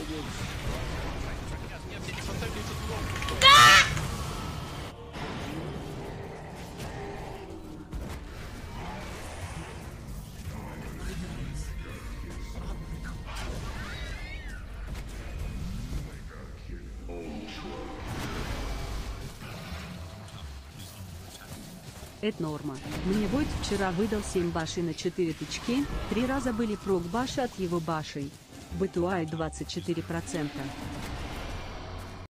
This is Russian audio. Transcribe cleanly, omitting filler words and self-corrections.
Это норма. Мне Войт вчера выдал 7 башей на 4 тычки, 3 раза были прок баши от его башей. БТУАй 24%.